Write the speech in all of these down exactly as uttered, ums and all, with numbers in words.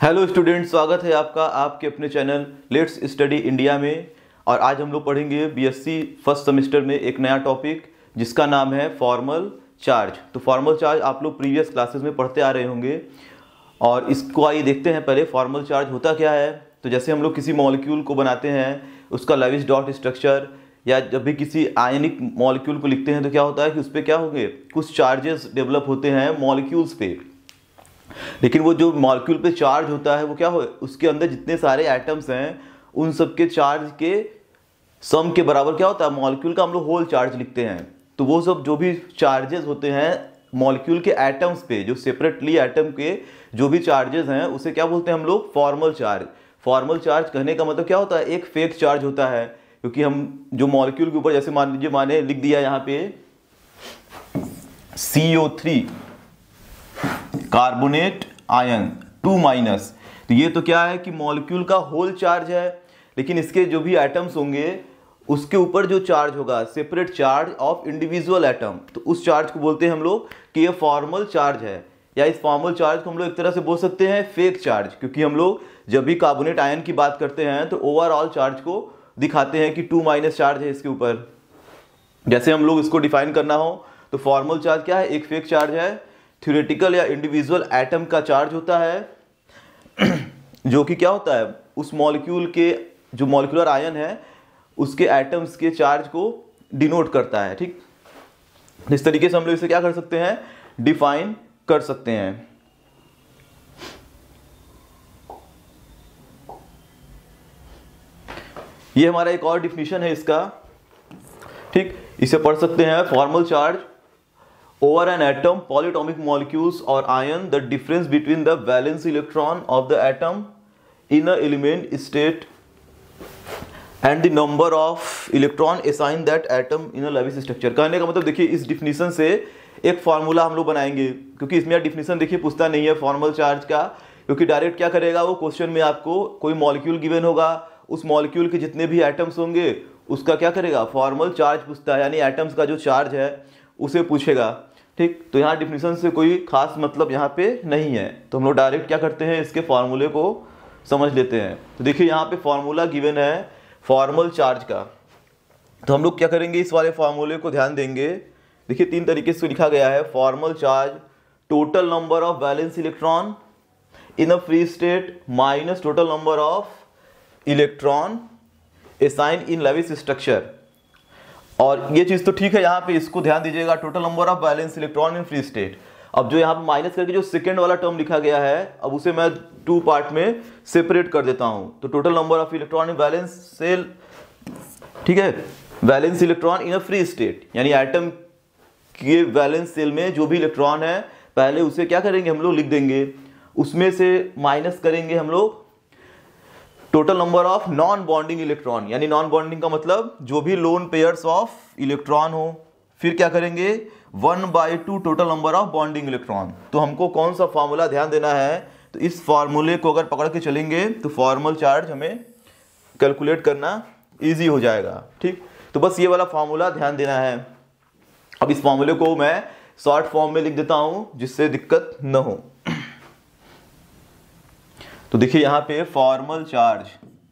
Hello student, स्वागत है आपका आपके अपने चैनल लेट्स स्टडी इंडिया में। और आज हम लोग पढ़ेंगे बीएससी फर्स्ट सेमेस्टर में एक नया टॉपिक जिसका नाम है फॉर्मल चार्ज। तो फॉर्मल चार्ज आप लोग प्रीवियस क्लासेस में पढ़ते आ रहे होंगे और इसको आइए देखते हैं पहले फॉर्मल चार्ज होता क्या है। तो जैसे हम लोग किसी मॉलिक्यूल को बनाते हैं, उसका लेविस डॉट स्ट्रक्चर, या जब भी किसी आयनिक मॉलिक्यूल को लिखते हैं तो क्या होता है कि उस पर क्या होंगे, कुछ चार्जेस डेवलप होते हैं मॉलिक्यूल्स पे। लेकिन वो जो मॉलिक्यूल पे चार्ज होता है वो क्या हो, उसके अंदर जितने सारे एटम्स हैं उन सब के चार्ज के सम के बराबर क्या होता है, मॉलिक्यूल का हम लोग होल चार्ज लिखते हैं। तो वो सब जो भी चार्जेस होते हैं मॉलिक्यूल के एटम्स पे, जो सेपरेटली एटम के जो भी चार्जेस हैं उसे क्या बोलते हैं हम लोग, फॉर्मल चार्ज। फॉर्मल चार्ज कहने का मतलब क्या होता है, एक फेक चार्ज होता है। क्योंकि हम जो मॉलिक्यूल के ऊपर जैसे मान लीजिए माने लिख दिया यहाँ पे C O three carbonate ion two minus, तो ये तो क्या है कि मॉलिक्यूल का होल चार्ज है। लेकिन इसके जो भी एटम्स होंगे उसके ऊपर जो चार्ज होगा, separate charge of individual atom, तो उस चार्ज को बोलते हैं हम लोग कि ये फॉर्मल चार्ज है। या इस फॉर्मल चार्ज को हम लोग एक तरह से बोल सकते हैं फेक चार्ज, क्योंकि हम लोग जब भी कार्बोनेट आयन की बात करते हैं तो ओवरऑल चार्ज को दिखाते हैं कि टू माइनस चार्ज है इसके ऊपर। जैसे हम लोग इसको डिफाइन करना हो तो फॉर्मल चार्ज क्या है, एक फेक चार्ज है, थ्योरेटिकल या इंडिविजुअल एटम का चार्ज होता है जो कि क्या होता है, उस मॉलिक्यूल के जो मॉलिक्यूलर आयन है उसके एटम्स के चार्ज को डिनोट करता है। ठीक, इस तरीके से हम लोग इसे क्या कर सकते हैं, डिफाइन कर सकते हैं। ये हमारा एक और डिफिनीशन है इसका। ठीक, इसे पढ़ सकते हैं, formal charge over an atom, polyatomic molecules or ion, the difference between the valence electron of the atom in a element state and the number of electron assigned that atom in a Lewis structure। कहने का मतलब देखिए, इस definition से एक formula हम लोग बनाएंगे, क्योंकि इसमें यार डिफिनीशन देखिए पूछता नहीं है फॉर्मल चार्ज का, क्योंकि डायरेक्ट क्या करेगा वो, क्वेश्चन में आपको कोई मॉलिक्यूल गिवन होगा, उस मॉलिक्यूल के जितने भी एटम्स होंगे उसका क्या करेगा, फॉर्मल चार्ज पूछता है, यानी एटम्स का जो चार्ज है उसे पूछेगा। ठीक, तो यहाँ डिफिनीशन से कोई खास मतलब यहाँ पे नहीं है, तो हम लोग डायरेक्ट क्या करते हैं, इसके फॉर्मूले को समझ लेते हैं। तो देखिए यहाँ पे फॉर्मूला गिवन है फॉर्मल चार्ज का, तो हम लोग क्या करेंगे, इस वाले फॉर्मूले को ध्यान देंगे। देखिए तीन तरीके से लिखा गया है, formal charge total number of valence electron in a free state minus total number of electron assigned in Lewis structure. और ये चीज तो ठीक है, यहाँ पे इसको ध्यान दीजिएगा, total number of valence electron in free state. अब जो यहाँ पे माइनस करके जो सेकंड वाला टर्म लिखा गया है, अब उसे मैं टू पार्ट में सेपरेट कर देता हूं। तो total number of electron in valence shell, ठीक है, valence electron in a free state, यानी एटम के वैलेंस सेल में जो भी इलेक्ट्रॉन है पहले उसे क्या करेंगे हम लोग, लिख देंगे, उसमें से माइनस करेंगे हम लोग total number of non bonding electron, यानी नॉन बॉन्डिंग का मतलब जो भी लोन पेयर्स ऑफ इलेक्ट्रॉन हो। फिर क्या करेंगे, one by two total number of bonding electron. तो हमको कौन सा फॉर्मूला ध्यान देना है, तो इस फॉर्मूले को अगर पकड़ के चलेंगे तो फॉर्मल चार्ज हमें कैलकुलेट करना ईजी हो जाएगा। ठीक, तो बस ये वाला फॉर्मूला ध्यान देना है। अब इस फॉर्मूले को मैं शॉर्ट फॉर्म में लिख देता हूं जिससे दिक्कत न हो। तो देखिए यहां पे formal charge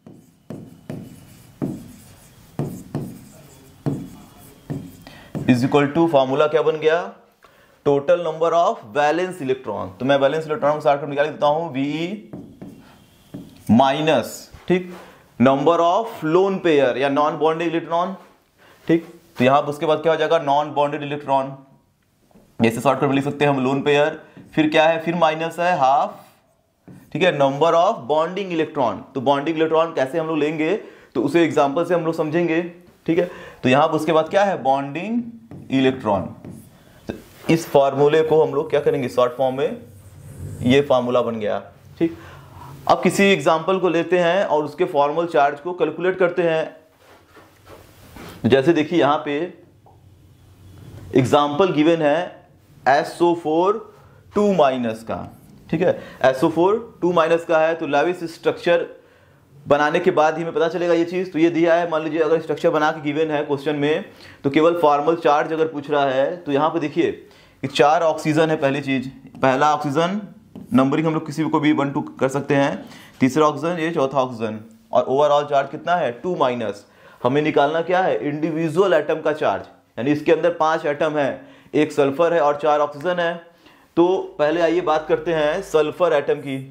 is equal to, formula क्या बन गया, total number of valence electron. तो मैं वैलेंस इलेक्ट्रॉन को शॉर्टकट निकाल देता हूं, वी माइनस, ठीक, नंबर ऑफ लोन पेयर या नॉन बॉन्डेड इलेक्ट्रॉन। ठीक, तो यहां उसके बाद क्या हो जाएगा, नॉन बॉन्डेड इलेक्ट्रॉन, जैसे शॉर्टकट में लिख सकते हैं हम लोन पेयर। फिर क्या है, फिर माइनस है हाफ, ठीक है, नंबर ऑफ बॉन्डिंग इलेक्ट्रॉन। तो बॉन्डिंग इलेक्ट्रॉन कैसे हम लोग लेंगे तो उसे एग्जांपल से हम लोग समझेंगे। ठीक है, तो यहां उसके बाद क्या है, बॉन्डिंग इलेक्ट्रॉन। तो इस फॉर्मूले को हम लोग क्या करेंगे, शॉर्ट फॉर्म में, ये फॉर्मूला बन गया। ठीक, अब किसी एग्जांपल को लेते हैं और उसके फॉर्मल चार्ज को कैलकुलेट करते हैं। जैसे देखिए यहां पे एग्जांपल गिवन है S O four two minus का। ठीक है, S O four two minus का है, तो लेविस स्ट्रक्चर बनाने के बाद ही हमें पता चलेगा ये चीज। तो ये दिया है, मान लीजिए अगर स्ट्रक्चर बना के गिवन है क्वेश्चन में, तो केवल फॉर्मल चार्ज अगर पूछ रहा है तो यहाँ पे देखिए कि चार ऑक्सीजन है, पहली चीज, पहला ऑक्सीजन नंबरिंग हम लोग किसी को भी वन टू कर सकते हैं। तीसरा ऑक्सीजन, ये चौथा ऑक्सीजन, और ओवरऑल चार्ज कितना है टू माइनस। हमें निकालना क्या है इंडिविजुअल एटम का चार्ज, यानी इसके अंदर पांच एटम है, एक सल्फर है और चार ऑक्सीजन है। तो पहले आइए बात करते हैं सल्फर एटम की।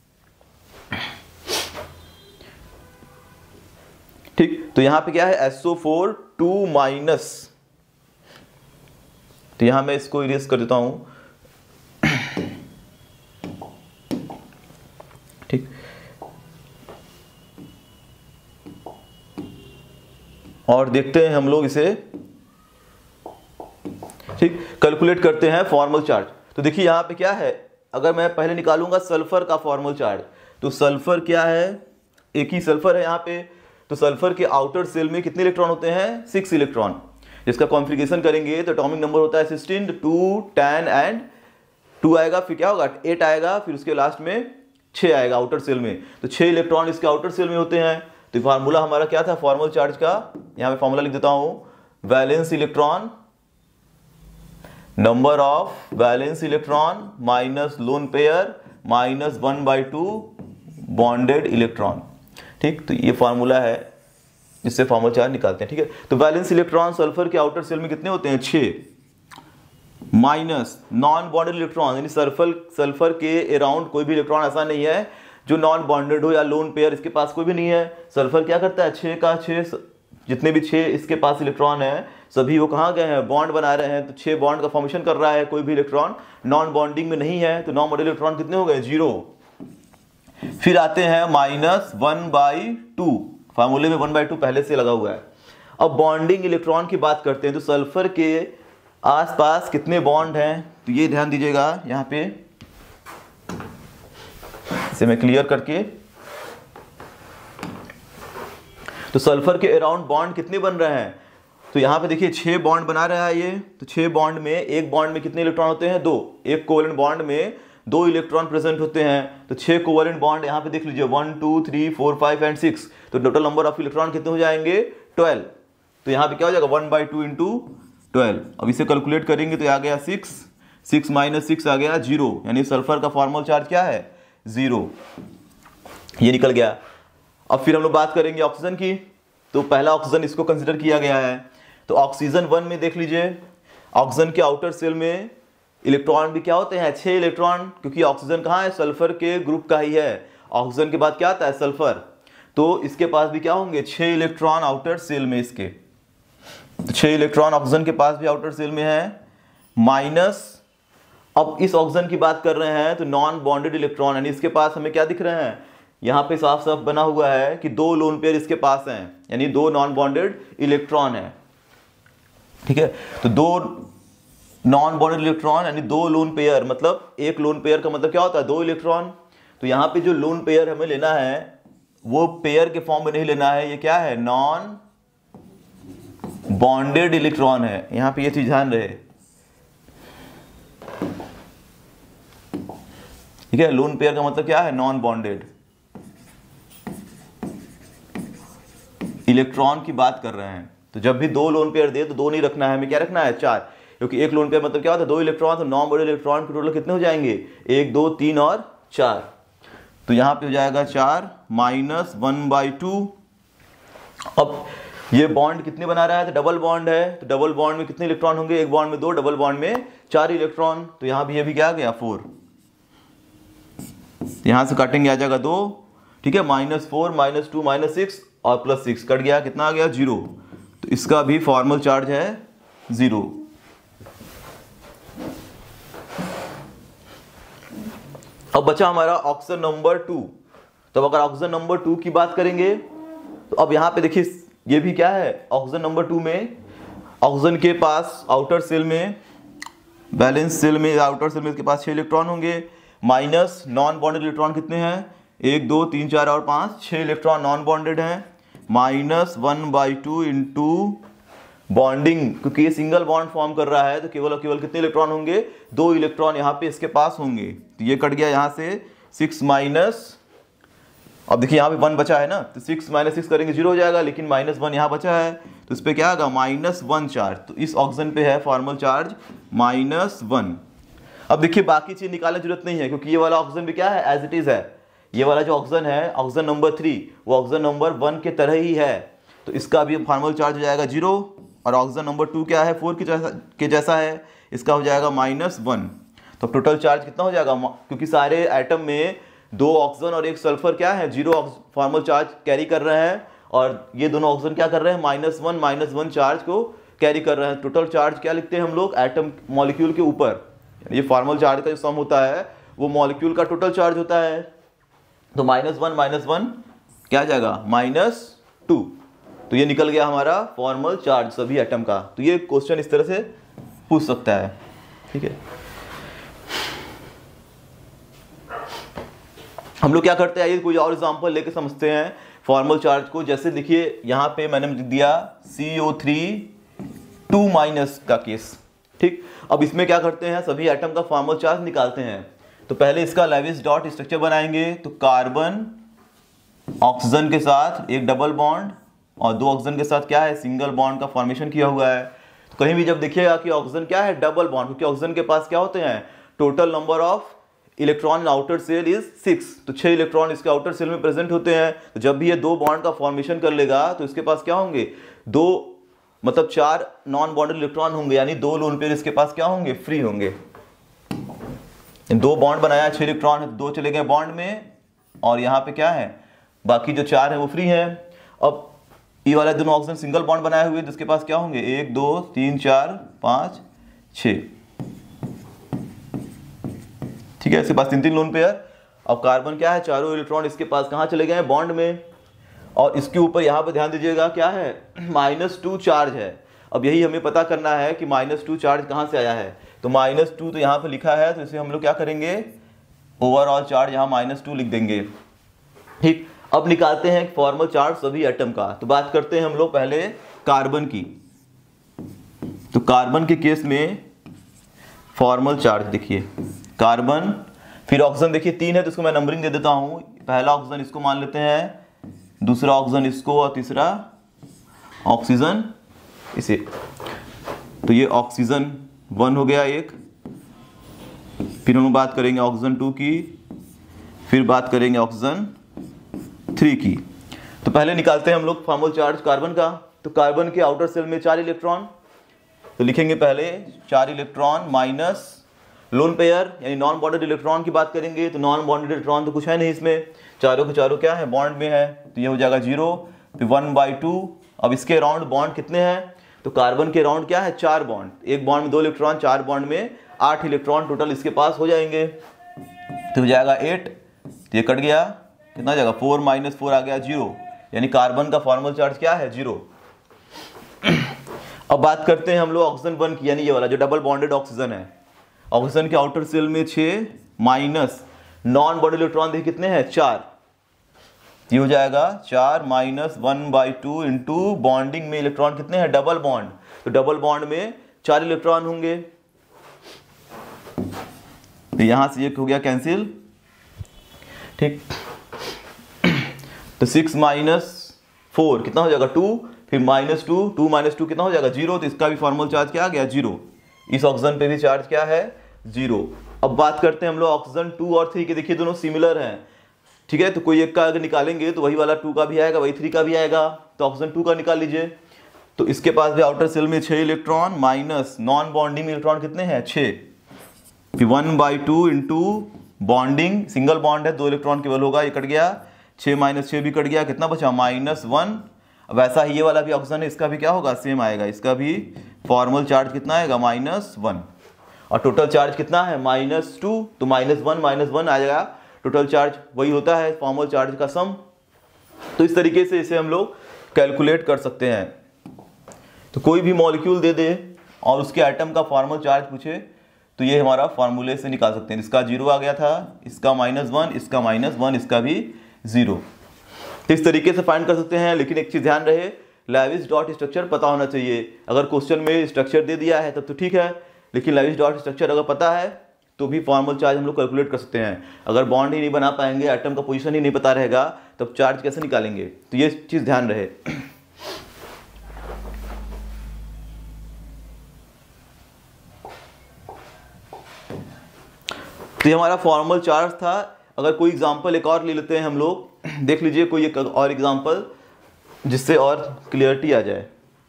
ठीक, तो यहां पे क्या है S O four two minus, तो यहां मैं इसको इरेज कर देता हूं। ठीक, और देखते हैं हम लोग इसे, ठीक, कैलकुलेट करते हैं फॉर्मल चार्ज। तो देखिए यहां पे क्या है, अगर मैं पहले निकालूंगा सल्फर का फॉर्मल चार्ज, तो सल्फर क्या है, एक ही सल्फर है यहां पे, तो सल्फर के आउटर सेल में कितने इलेक्ट्रॉन होते हैं सिक्स इलेक्ट्रॉन। जिसका कॉन्फ़िगरेशन करेंगे तो एटॉमिक नंबर होता है sixteen, two, ten and two आएगा, फिर क्या होगा एट आएगा, फिर उसके लास्ट में छः आएगा आउटर सेल में, तो छः इलेक्ट्रॉन इसके आउटर सेल में होते हैं। तो फार्मूला हमारा क्या था फॉर्मल चार्ज का, यहाँ पे फार्मूला लिख देता हूं, valence electron, number of valence electron minus lone pair minus one by two bonded electron. ठीक, तो ये फार्मूला है जिससे फॉर्मल चार्ज निकालते हैं। ठीक है, तो वैलेंस इलेक्ट्रॉन सल्फर के आउटर सेल में कितने होते हैं छः, माइनस नॉन बॉन्डेड इलेक्ट्रॉन, यानी सल्फर सल्फर के अराउंड कोई भी इलेक्ट्रॉन ऐसा नहीं है जो नॉन बॉन्डेड हो या लोन पेयर इसके पास कोई भी नहीं है। सल्फर क्या करता है छः का छः, जितने भी छः इसके पास इलेक्ट्रॉन है सभी वो कहाँ गए हैं बॉन्ड बना रहे हैं, तो छः बॉन्ड का फॉर्मेशन कर रहा है, कोई भी इलेक्ट्रॉन नॉन बॉन्डिंग में नहीं है, तो नॉन बॉन्डेड इलेक्ट्रॉन कितने हो गए जीरो। फिर आते हैं माइनस वन बाई टू, फार्मूले में वन बाई टू पहले से लगा हुआ है। अब बॉन्डिंग इलेक्ट्रॉन की बात करते हैं, तो सल्फर के आसपास कितने बॉन्ड हैं, तो ये ध्यान दीजिएगा यहाँ पे, इसे मैं क्लियर करके, तो सल्फर के अराउंड बॉन्ड कितने बन रहे हैं, तो यहाँ पे देखिए छह बॉन्ड बना रहा है ये, तो छह बॉन्ड में एक बॉन्ड में कितने इलेक्ट्रॉन होते हैं दो, एक कोवेलेंट बॉन्ड में दो इलेक्ट्रॉन प्रेजेंट होते हैं, तो छह कोवेलेंट बॉन्ड यहाँ पे देख लीजिए one two three four five and six, तो टोटल नंबर ऑफ इलेक्ट्रॉन कितने हो जाएंगे ट्वेल्व। तो यहाँ पे क्या हो जाएगा one by two into twelve. अब इसे कैलकुलेट करेंगे तो आ गया सिक्स, सिक्स माइनस सिक्स आ गया जीरो, यानी सल्फर का फॉर्मल चार्ज क्या है जीरो, ये निकल गया। अब फिर हम लोग बात करेंगे ऑक्सीजन की, तो पहला ऑक्सीजन इसको कंसिडर किया गया है, तो ऑक्सीजन वन में देख लीजिए ऑक्सीजन के आउटर सेल में इलेक्ट्रॉन भी क्या होते हैं छह इलेक्ट्रॉन, क्योंकि ऑक्सीजन कहाँ है सल्फर के ग्रुप का ही है, ऑक्सीजन के बाद क्या आता है सल्फर, तो इसके पास भी क्या होंगे छह इलेक्ट्रॉन आउटर सेल में इसके, तो छह इलेक्ट्रॉन ऑक्सीजन के पास भी आउटर सेल में है, माइनस अब इस ऑक्सीजन की बात कर रहे हैं तो नॉन बॉन्डेड इलेक्ट्रॉन, यानी इसके पास हमें क्या दिख रहे हैं यहाँ पे साफ साफ बना हुआ है कि दो लोन पेयर इसके पास हैं, यानी दो नॉन बॉन्डेड इलेक्ट्रॉन है। ठीक है, तो दो नॉन बॉन्डेड इलेक्ट्रॉन यानी दो लोन पेयर, मतलब एक लोन पेयर का मतलब क्या होता है दो इलेक्ट्रॉन, तो यहाँ पे जो लोन पेयर हमें लेना है वो पेयर के फॉर्म में नहीं लेना है, ये क्या है नॉन बॉन्डेड इलेक्ट्रॉन है, यहाँ पे ये चीज ध्यान रहे। ठीक है, लोन पेयर का मतलब क्या है नॉन बॉन्डेड इलेक्ट्रॉन की बात कर रहे हैं, तो जब भी दो लोन पेयर दे तो दो नहीं रखना है, हमें क्या रखना है चार, क्योंकि एक लोन पेयर मतलब क्या होता है दो इलेक्ट्रॉन, तो नॉन बॉन्डेड इलेक्ट्रॉन के टोटल कितने हो जाएंगे एक दो तीन और चार, तो यहां पे हो जाएगा चार माइनस वन बाई टू। अब ये बॉन्ड कितने बना रहा है तो डबल बॉन्ड है, तो डबल बॉन्ड में कितने इलेक्ट्रॉन होंगे एक बॉन्ड में दो, डबल बॉन्ड में चार इलेक्ट्रॉन, तो यहां भी ये भी क्या आ गया फोर, यहां से काटेंगे आ जाएगा दो। ठीक है, minus four minus two minus six और प्लस सिक्स कट गया, कितना आ गया जीरो, तो इसका भी फॉर्मल चार्ज है जीरो। अब बचा हमारा ऑक्सीजन नंबर टू, तो अगर ऑक्सीजन नंबर टू की बात करेंगे तो अब यहां पे देखिए ये भी क्या है ऑक्सीजन नंबर टू में ऑक्सीजन के पास आउटर सेल में बैलेंस सेल में आउटर सेल में इसके पास छह इलेक्ट्रॉन होंगे, माइनस नॉन बॉन्डेड इलेक्ट्रॉन कितने हैं एक दो तीन चार और पाँच, छह इलेक्ट्रॉन नॉन बॉन्डेड हैं, minus one by two into bonding, क्योंकि ये सिंगल बॉन्ड फॉर्म कर रहा है तो केवल और केवल कितने इलेक्ट्रॉन होंगे दो इलेक्ट्रॉन यहाँ पे इसके पास होंगे, तो ये कट गया यहाँ से सिक्स माइनस, अब देखिए यहाँ पे वन बचा है ना, तो सिक्स माइनस सिक्स करेंगे जीरो हो जाएगा, लेकिन माइनस वन यहाँ बचा है तो इस पर क्या आएगा माइनस वन चार्ज, तो इस ऑक्सीजन पे है फॉर्मल चार्ज माइनस वन। अब देखिए बाकी चीज निकालने की जरूरत नहीं है, क्योंकि ये वाला ऑक्सीजन भी क्या है, एज इट इज है। ये वाला जो ऑक्सीजन है, ऑक्सीजन नंबर थ्री, वो ऑक्सीजन नंबर वन के तरह ही है, तो इसका भी फॉर्मल चार्ज हो जाएगा जीरो। और ऑक्सीजन नंबर टू क्या है, फोर के जैसा के जैसा है, इसका हो जाएगा माइनस वन। तो टोटल चार्ज कितना हो जाएगा, क्योंकि सारे एटम में दो ऑक्सीजन और एक सल्फर क्या है, जीरो फॉर्मल चार्ज कैरी कर रहे हैं, और ये दोनों ऑक्सीजन क्या कर रहे हैं, minus one minus one charge को कैरी कर रहे हैं। टोटल चार्ज क्या लिखते हैं हम लोग, एटम मॉलिक्यूल के ऊपर, ये फॉर्मल चार्ज का जो सम होता है वो मॉलिक्यूल का टोटल चार्ज होता है। तो माइनस वन माइनस वन क्या आ जाएगा, माइनस टू। तो ये निकल गया हमारा फॉर्मल चार्ज सभी एटम का। तो ये क्वेश्चन इस तरह से पूछ सकता है, ठीक है। हम लोग क्या करते हैं, ये कोई और एग्जांपल लेके समझते हैं फॉर्मल चार्ज को। जैसे देखिए यहाँ पे मैंने लिख दिया C O three two minus का केस, ठीक। अब इसमें क्या करते हैं, सभी एटम का फॉर्मल चार्ज निकालते हैं। तो पहले इसका लेविस डॉट स्ट्रक्चर बनाएंगे। तो कार्बन ऑक्सीजन के साथ एक डबल बॉन्ड और दो ऑक्सीजन के साथ क्या है, सिंगल बॉन्ड का फॉर्मेशन किया हुआ है। तो कहीं भी जब देखिएगा कि ऑक्सीजन क्या है, डबल बॉन्ड, क्योंकि ऑक्सीजन के पास क्या होते हैं, total number of electron in outer shell is six, तो छह इलेक्ट्रॉन इसके आउटर सेल में प्रेजेंट होते हैं। तो जब भी ये दो बॉन्ड का फॉर्मेशन कर लेगा तो इसके पास क्या होंगे, दो मतलब चार नॉन बॉन्डेड इलेक्ट्रॉन होंगे, यानी दो लोन पेयर इसके पास क्या होंगे, फ्री होंगे। दो बॉन्ड बनाया, छह इलेक्ट्रॉन, दो चले गए बॉन्ड में, और यहाँ पे क्या है, बाकी जो चार है वो फ्री है। अब ये वाला दोनों ऑक्सीजन सिंगल बॉन्ड बनाए हुए, जिसके पास क्या होंगे, एक दो तीन चार पाँच छः, ठीक है, इसके पास तीन तीन लोन पेयर। अब कार्बन क्या है, चारों इलेक्ट्रॉन इसके पास कहाँ चले गए हैं, बॉन्ड में, और इसके ऊपर यहाँ पे ध्यान दीजिएगा क्या है, माइनस टू चार्ज है। अब यही हमें पता करना है कि माइनस टू चार्ज कहाँ से आया है। तो माइनस टू तो यहाँ पे लिखा है, तो इसे हम लोग क्या करेंगे, ओवरऑल चार्ज यहाँ माइनस टू लिख देंगे, ठीक। अब निकालते हैं फॉर्मल चार्ज सभी एटम का। तो बात करते हैं हम लोग पहले कार्बन की। तो कार्बन के केस में फॉर्मल चार्ज देखिए, कार्बन, फिर ऑक्सीजन देखिए तीन है, तो इसको मैं नंबरिंग दे देता हूँ। पहला ऑक्सीजन इसको मान लेते हैं, दूसरा ऑक्सीजन इसको, और तीसरा ऑक्सीजन इसे। तो ये ऑक्सीजन वन हो गया एक, फिर हम बात करेंगे ऑक्सीजन टू की, फिर बात करेंगे ऑक्सीजन थ्री की। तो पहले निकालते हैं हम लोग फॉर्मल चार्ज कार्बन का। तो कार्बन के आउटर सेल में चार इलेक्ट्रॉन, तो लिखेंगे पहले चार इलेक्ट्रॉन माइनस लोन पेयर, यानी नॉन बॉन्डेड इलेक्ट्रॉन की बात करेंगे। तो नॉन बॉन्डेड इलेक्ट्रॉन तो कुछ है नहीं इसमें, चारों के चारों क्या है, बॉन्ड में है, तो ये हो जाएगा जीरो। फिर वन बाई टू। अब इसके राउंड बॉन्ड कितने हैं, तो कार्बन के राउंड क्या है, चार बॉन्ड, एक बॉन्ड में दो इलेक्ट्रॉन, चार बॉन्ड में आठ इलेक्ट्रॉन टोटल इसके पास हो जाएंगे। तो हो जाएगा एट, तो ये कट गया, कितना हो जाएगा, फोर माइनस फोर आ गया जीरो, यानी कार्बन का फॉर्मल चार्ज क्या है, जीरो। अब बात करते हैं हम लोग ऑक्सीजन वन की, यानी ये वाला जो डबल बॉन्डेड ऑक्सीजन है। ऑक्सीजन के आउटर सेल में छः माइनस नॉन बॉन्डेड इलेक्ट्रॉन देखिए कितने हैं, चार, ये हो जाएगा चार minus one by two into bonding में इलेक्ट्रॉन कितने हैं, डबल बॉन्ड, तो डबल बॉन्ड में चार इलेक्ट्रॉन होंगे, तो यहां से एक हो गया कैंसिल, ठीक। तो सिक्स माइनस फोर कितना हो जाएगा, टू, फिर minus two, two minus two कितना हो जाएगा, जीरो। तो इसका भी फॉर्मल चार्ज क्या आ गया, जीरो। इस ऑक्सीजन पे भी चार्ज क्या है, जीरो। अब बात करते हैं हम लोग ऑक्सीजन टू और थ्री के, देखिए दोनों सिमिलर हैं, ठीक है। तो कोई एक का अगर निकालेंगे तो वही वाला टू का भी आएगा, वही थ्री का भी आएगा। तो ऑक्सीजन टू का निकाल लीजिए। तो इसके पास भी आउटर सेल में छः electron minus non bonding electron कितने हैं, छः, फिर one by two into bonding, single bond है, दो इलेक्ट्रॉन केवल होगा, ये कट गया, छः माइनस छः भी कट गया, कितना बचा, माइनस वन। वैसा ही ये वाला भी ऑक्सीजन है, इसका भी क्या होगा, सेम आएगा, इसका भी फॉर्मल चार्ज कितना आएगा, माइनस वन। और टोटल चार्ज कितना है, माइनस टू, तो माइनस वन माइनस वन आ जाएगा, टोटल चार्ज वही होता है फॉर्मल चार्ज का सम। तो इस तरीके से इसे हम लोग कैलकुलेट कर सकते हैं। तो कोई भी मॉलिक्यूल दे दे और उसके एटम का फॉर्मल चार्ज पूछे तो ये हमारा फार्मूले से निकाल सकते हैं। इसका जीरो आ गया था, इसका माइनस वन, इसका माइनस वन, इसका भी जीरो। तो इस तरीके से फाइंड कर सकते हैं। लेकिन एक चीज़ ध्यान रहे, लेविस डॉट स्ट्रक्चर पता होना चाहिए। अगर क्वेश्चन में स्ट्रक्चर दे दिया है तब तो ठीक है, लेकिन लेविस डॉट स्ट्रक्चर अगर पता है तो भी फॉर्मल चार्ज हम लोग कैलकुलेट कर सकते हैं। अगर बॉन्ड ही नहीं बना पाएंगे, एटम का पोजीशन ही नहीं पता रहेगा, तब चार्ज कैसे निकालेंगे। तो ये चीज़ ध्यान रहे। तो ये हमारा फॉर्मल चार्ज था। अगर कोई एग्जांपल एक और ले लेते हैं हम लोग, देख लीजिए कोई एक और एग्जांपल जिससे और क्लियरिटी आ जाए।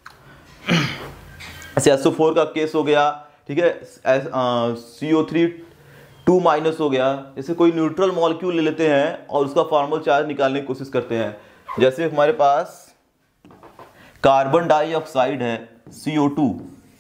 ऐसे एस ओ फोर का केस हो गया, ठीक है, C O three two minus हो गया। जैसे कोई न्यूट्रल मॉलिक्यूल ले लेते हैं और उसका फॉर्मल चार्ज निकालने की कोशिश करते हैं। जैसे हमारे पास कार्बन डाइऑक्साइड है सी ओ टू,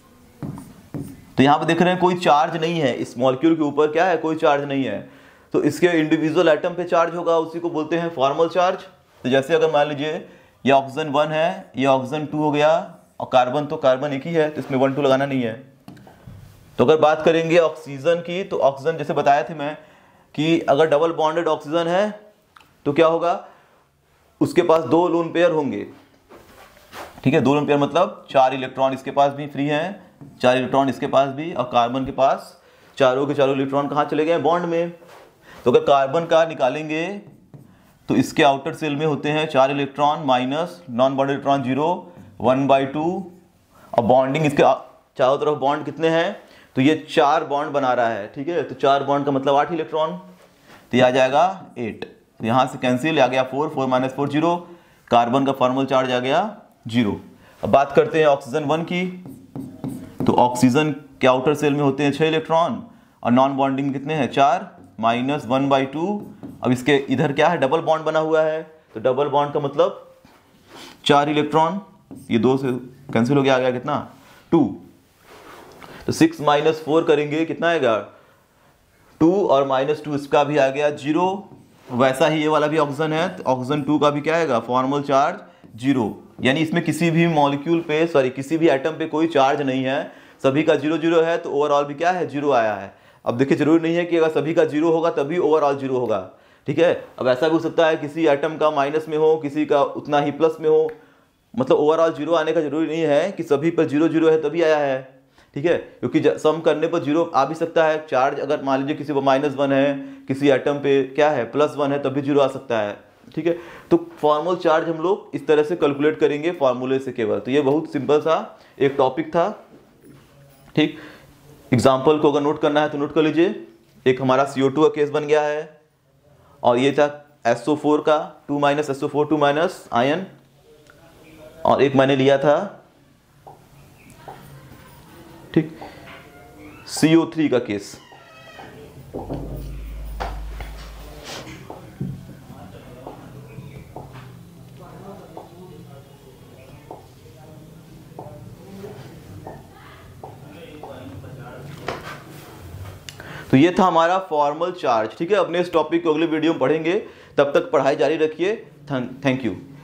तो यहाँ पे देख रहे हैं कोई चार्ज नहीं है इस मॉलिक्यूल के ऊपर, क्या है, कोई चार्ज नहीं है। तो इसके इंडिविजुअल एटम पे चार्ज होगा, उसी को बोलते हैं फॉर्मल चार्ज। तो जैसे अगर मान लीजिए ये ऑक्सीजन वन है, ये ऑक्सीजन टू हो गया, और कार्बन तो कार्बन एक ही है, तो इसमें वन टू लगाना नहीं है। तो अगर बात करेंगे ऑक्सीजन की, तो ऑक्सीजन जैसे बताया थे मैं कि अगर डबल बॉन्डेड ऑक्सीजन है तो क्या होगा, उसके पास दो लोन पेयर होंगे, ठीक है। दो लोन पेयर मतलब चार इलेक्ट्रॉन इसके पास भी फ्री हैं, चार इलेक्ट्रॉन इसके पास भी, और कार्बन के पास चारों के चारों इलेक्ट्रॉन कहाँ चले गए, बॉन्ड में। तो अगर कार्बन का निकालेंगे तो इसके आउटर सेल में होते हैं चार electron minus non bonded electron zero, one by two, और बॉन्डिंग इसके चारों तरफ बॉन्ड कितने हैं, तो ये चार बॉन्ड बना रहा है, ठीक है। तो चार बॉन्ड का मतलब आठ इलेक्ट्रॉन, तो ये आ जाएगा एट। तो यहाँ से कैंसिल आ गया four, four minus four zero, carbon का फॉर्मल चार्ज आ गया जीरो। अब बात करते हैं ऑक्सीजन वन की। तो ऑक्सीजन के आउटर सेल में होते हैं छः इलेक्ट्रॉन, और नॉन बॉन्डिंग कितने हैं, चार, माइनस वन बाई टू। अब इसके इधर क्या है, डबल बॉन्ड बना हुआ है, तो डबल बॉन्ड का मतलब चार इलेक्ट्रॉन, ये दो से कैंसिल हो गया, आ गया कितना, टू। तो सिक्स माइनस फोर करेंगे कितना आएगा, टू, और माइनस टू इसका भी आ गया जीरो। वैसा ही ये वाला भी ऑक्सीजन है, तो ऑक्सीजन टू का भी क्या आएगा, फॉर्मल चार्ज जीरो। यानी इसमें किसी भी मॉलिक्यूल पे, सॉरी किसी भी एटम पे कोई चार्ज नहीं है, सभी का जीरो जीरो है, तो ओवरऑल भी क्या है, जीरो आया है। अब देखिए जरूरी नहीं है कि अगर सभी का जीरो होगा तभी ओवरऑल जीरो होगा, ठीक है। अब ऐसा भी हो सकता है किसी एटम का माइनस में हो, किसी का उतना ही प्लस में हो, मतलब ओवरऑल जीरो आने का जरूरी नहीं है कि सभी पर जीरो जीरो है तभी आया है, ठीक है। क्योंकि सम करने पर जीरो आ भी सकता है। चार्ज अगर मान लीजिए किसी पर माइनस वन है, किसी एटम पे क्या है, प्लस वन है, तभी जीरो आ सकता है, ठीक है। तो फॉर्मल चार्ज हम लोग इस तरह से कैलकुलेट करेंगे फॉर्मूले से केवल। तो ये बहुत सिंपल सा एक टॉपिक था, ठीक। एग्जाम्पल को अगर नोट करना है तो नोट कर लीजिए। एक हमारा सी ओ टू का केस बन गया है, और ये था एस ओ फोर का, two minus S O four two minus ion, और एक मैंने लिया था, ठीक, सी ओ थ्री का केस। तो ये था हमारा फॉर्मल चार्ज, ठीक है। अपने इस टॉपिक को अगले वीडियो में पढ़ेंगे, तब तक पढ़ाई जारी रखिए। Thank you.